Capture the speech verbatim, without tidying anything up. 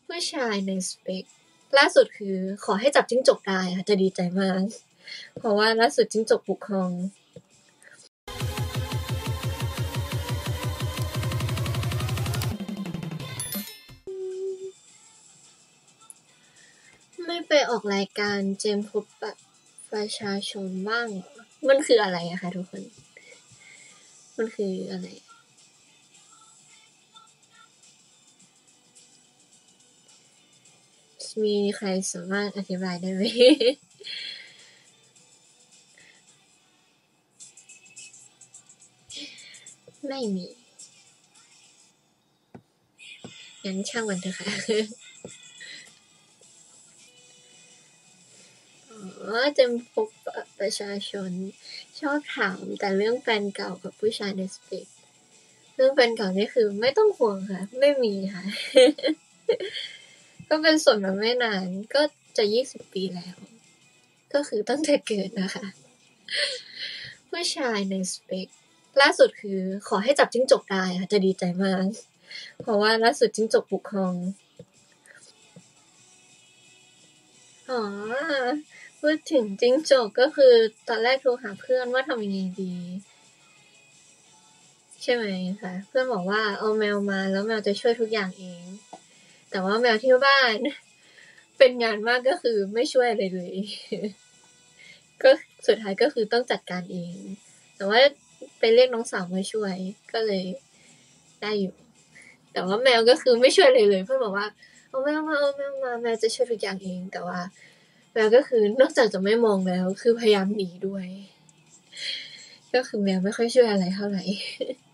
ผู้ชายในสเปคล่าสุดคือขอให้จับจิ้งจกได้ค่ะจะดีใจมากเพราะว่าล่าสุดจิ้งจกบุกห้องไม่ไปออกรายการเจมพบปะประชาชนบ้างมันคืออะไรอะคะทุกคนมันคืออะไรมีใครสามารถอธิบายได้ไหม ไม่มีงั้นช่างมันเถอะค่ะอ๋อจะพบประชาชนชอบถามแต่เรื่องแฟนเก่ากับผู้ชายในสเปคเรื่องแฟนเก่านี่คือไม่ต้องห่วงค่ะไม่มีค่ะ ก็เป็นส่วนมาไม่นานก็จะยี่สิบปีแล้วก็คือตั้งแต่เกิดนะคะผู้ชายในสเปคล่าสุดคือขอให้จับจิ้งจกได้ค่ะจะดีใจมากเพราะว่าล่าสุดจิ้งจกบุกห้องอ๋อพูดถึงจิ้งจกก็คือตอนแรกโทรหาเพื่อนว่าทำยังไงดีใช่ไหมคะเพื่อนบอกว่าเอาแมวมาแล้วแมวจะช่วยทุกอย่างเองแต่ว่าแมวที่บ้านเป็นงานมากก็คือไม่ช่วยอะไรเลยก็สุดท้ายก็คือต้องจัดการเองแต่ว่าไปเรียกน้องสาวมาช่วยก็เลยได้อยู่แต่ว่าแมวก็คือไม่ช่วยเลยเลยเพื่อนบอกว่าเอาแมวมาเอาแมวมาแมวจะช่วยทุกอย่างเองแต่ว่าแมวก็คือนอกจากจะไม่มองแล้วคือพยายามหนีด้วยก็คือแมวไม่ค่อยช่วยอะไรเท่าไหร่